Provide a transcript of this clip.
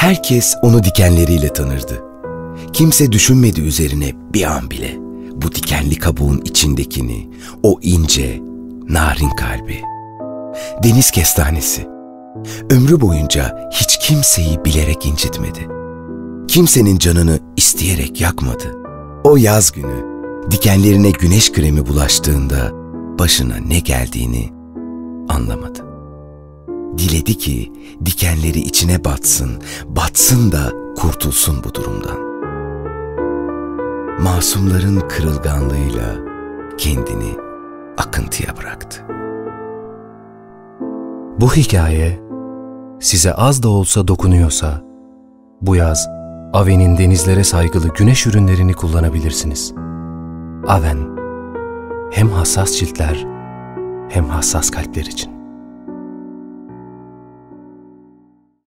Herkes onu dikenleriyle tanırdı. Kimse düşünmedi üzerine bir an bile bu dikenli kabuğun içindekini, o ince, narin kalbi. Deniz kestanesi. Ömrü boyunca hiç kimseyi bilerek incitmedi. Kimsenin canını isteyerek yakmadı. O yaz günü dikenlerine güneş kremi bulaştığında başına ne geldiğini anlamadı. Diledi ki dikenleri içine batsın, batsın da kurtulsun bu durumdan. Masumların kırılganlığıyla kendini akıntıya bıraktı. Bu hikaye size az da olsa dokunuyorsa, bu yaz Aven'in denizlere saygılı güneş ürünlerini kullanabilirsiniz. Aven, hem hassas ciltler hem hassas kalpler için.